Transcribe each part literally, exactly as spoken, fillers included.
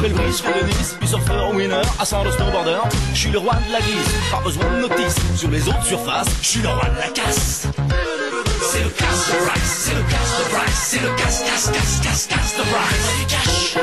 fais le brise, je fais le nice, puis surfeur, winner, ascendant snowboarder. Je suis le roi de la glisse, pas besoin de notice. Sur les autres surfaces, je suis le roi de la casse. C'est le casse de Bryce, c'est le casse de Bryce, c'est le casse, casse, casse, casse, casse de Bryce. Du cash.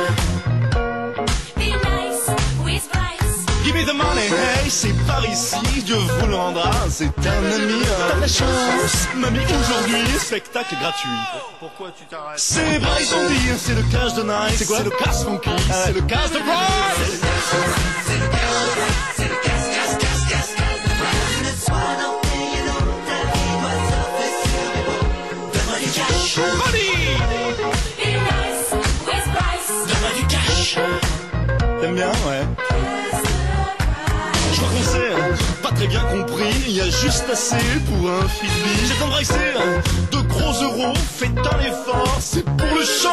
Give me the money, hey, c'est par ici, Dieu vous le rendra, c'est un ami. T'as de la chance, mamie, aujourd'hui, spectacle gratuit. Pourquoi tu t'arrêtes? C'est Bryce on dit, c'est le cash de Nice. C'est quoi? C'est le cash funky, c'est le cash de Bryce. C'est le cash de Bryce, c'est le cash, cash, cash, cash, cash de Bryce. Le soir d'en payer l'eau, ta vie doit surfer sur les mots. Donne-moi du cash. Money! Be nice with Bryce. Donne-moi du cash. T'aimes bien, ouais? Je crois qu'on s'est pas très bien compris, il y a juste assez pour un Fitbit. J'ai embrassé de gros euros, faites un effort, c'est pour le show.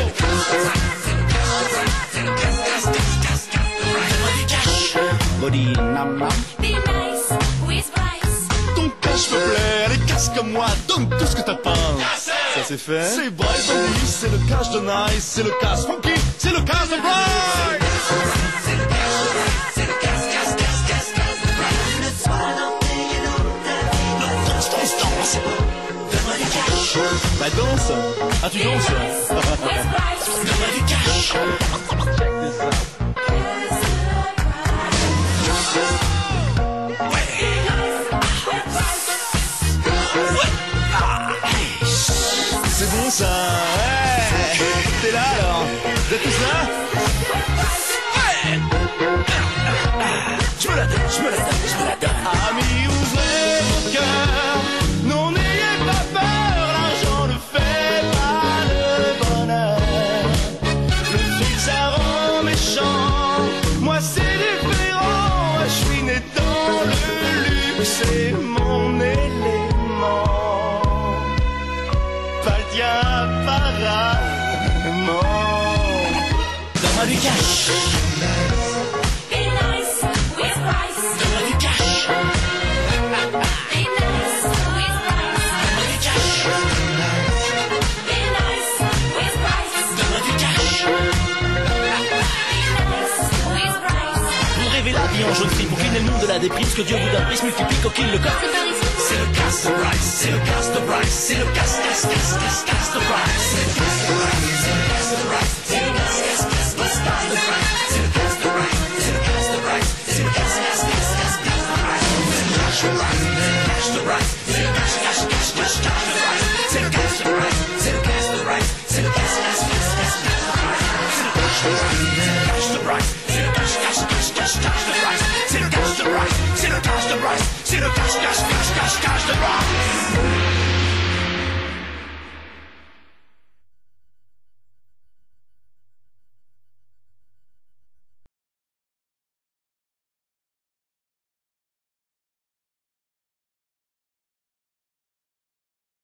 Body nam nam. Be nice with Bryce. Ton cash me plaît, allez casse comme moi, donne tout ce que t'as pas. Ça c'est fait. C'est Bryce on dit, c'est le cash de Nice, c'est le cash funky, c'est le cash de Bryce. C'est le cash de Bryce, c'est le cash, cash, cash, cash, cash de Bryce. Le soir d'en payer l'eau, ta vie doit Danse, danse, danse. donne-moi du cash. Bah danse. Ah tu danses. With Bryce. Donne-moi du cash. C'est bon ça, ouais. T'es là alors? Vous êtes tous là? Ouais. Je me la donne, je me la donne, je me la donne. Amis, ouvrez vos cœurs, non n'ayez pas peur, l'argent ne fait pas le bonheur. Le fric ça rend méchant, moi c'est différent, je suis né dans le luxe, c'est mon élément. Pas le tien apparemment. Donne-moi du cash. Be nice with Bryce. Donne-moi du cash. Be nice with Bryce. Donne-moi du cash. Be nice with Bryce. Donne-moi du cash. Be nice with Bryce. Vous rêvez la vie en jaune fille pour finir le monde de la déprime. Ce que Dieu vous donne, il se multiplie, coquille le corps. C'est le casse de Bryce, c'est le casse de Bryce, c'est le casse, casse, casse, casse, casse de Bryce. C'est le casse de Bryce, c'est le casse de Bryce, c'est le casse, casse, casse, casse, casse de Bryce. C'est le casse de Bryce, c'est le casse de Bryce, c'est le casse, casse, casse, casse, casse de Bryce. C'est le cash de Bryce, c'est le cash de Bryce, c'est le cash, cash, cash, cash, cash de Bryce. C'est le cash de Bryce, c'est le cash de Bryce, c'est le cash, cash, cash, cash, cash de Bryce. C'est le cash de Bryce, c'est le cash de Bryce, c'est le cash, cash, cash, cash, cash de Bryce.